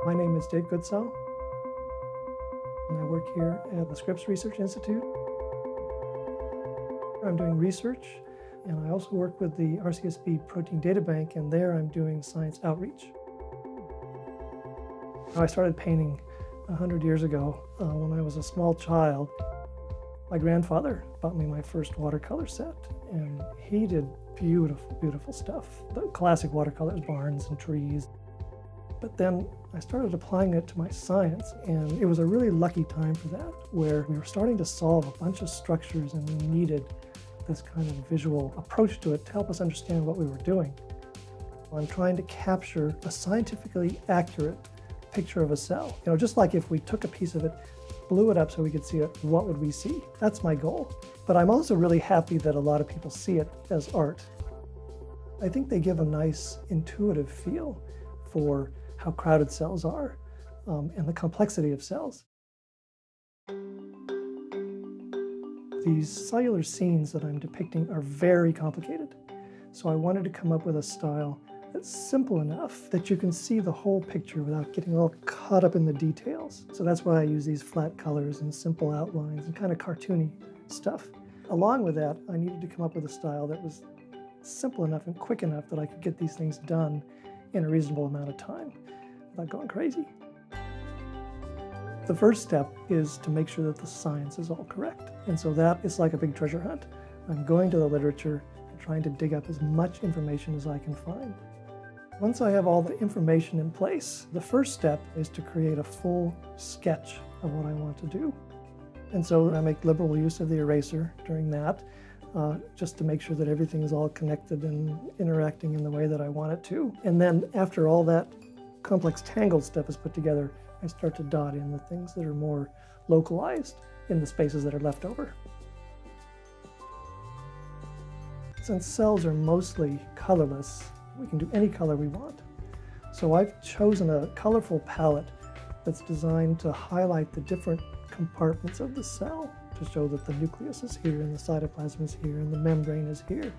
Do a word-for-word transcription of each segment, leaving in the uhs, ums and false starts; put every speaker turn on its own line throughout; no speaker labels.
My name is S Goodsell, and I work here at the Scripps Research Institute. I'm doing research, and I also work with the R C S B Protein Data Bank, and there I'm doing science outreach. I started painting a hundred years ago uh, when I was a small child. My grandfather bought me my first watercolor set, and he did beautiful, beautiful stuff. The classic watercolors, barns and trees. But then I started applying it to my science, and it was a really lucky time for that, where we were starting to solve a bunch of structures and we needed this kind of visual approach to it to help us understand what we were doing. I'm trying to capture a scientifically accurate picture of a cell. You know, just like if we took a piece of it, blew it up so we could see it, what would we see? That's my goal. But I'm also really happy that a lot of people see it as art. I think they give a nice intuitive feel for how crowded cells are um, and the complexity of cells. These cellular scenes that I'm depicting are very complicated. So I wanted to come up with a style that's simple enough that you can see the whole picture without getting all caught up in the details. So that's why I use these flat colors and simple outlines and kind of cartoony stuff. Along with that, I needed to come up with a style that was simple enough and quick enough that I could get these things done in a reasonable amount of time without going crazy. The first step is to make sure that the science is all correct. And so that is like a big treasure hunt. I'm going to the literature and trying to dig up as much information as I can find. Once I have all the information in place, the first step is to create a full sketch of what I want to do. And so I make liberal use of the eraser during that, uh, just to make sure that everything is all connected and interacting in the way that I want it to. And then after all that complex tangled stuff is put together, I start to dot in the things that are more localized in the spaces that are left over. Since cells are mostly colorless, we can do any color we want. So I've chosen a colorful palette that's designed to highlight the different compartments of the cell to show that the nucleus is here and the cytoplasm is here and the membrane is here.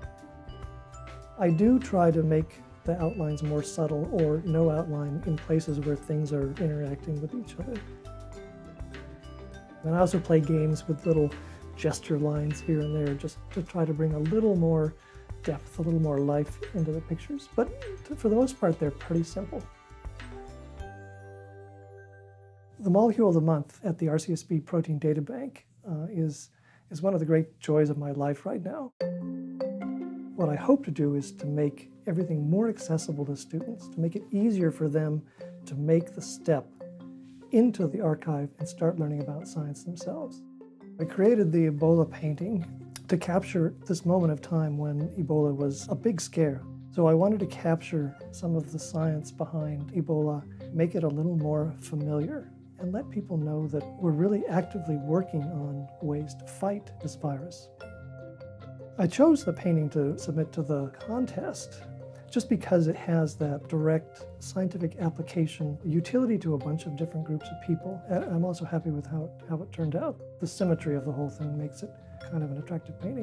I do try to make the outlines more subtle or no outline in places where things are interacting with each other. And I also play games with little gesture lines here and there just to try to bring a little more depth, a little more life into the pictures. But for the most part, they're pretty simple. The Molecule of the Month at the R C S B Protein Data Bank uh, is, is one of the great joys of my life right now. What I hope to do is to make everything more accessible to students, to make it easier for them to make the step into the archive and start learning about science themselves. I created the Ebola painting to capture this moment of time when Ebola was a big scare. So I wanted to capture some of the science behind Ebola, make it a little more familiar, and let people know that we're really actively working on ways to fight this virus. I chose the painting to submit to the contest just because it has that direct scientific application, utility to a bunch of different groups of people. And I'm also happy with how it, how it turned out. The symmetry of the whole thing makes it kind of an attractive painting.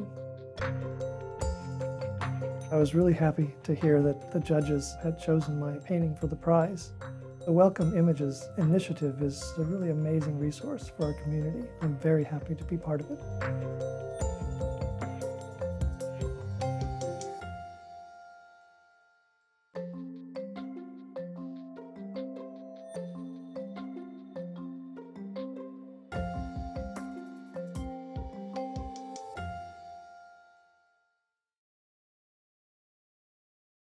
I was really happy to hear that the judges had chosen my painting for the prize. The Wellcome Images initiative is a really amazing resource for our community. I'm very happy to be part of it.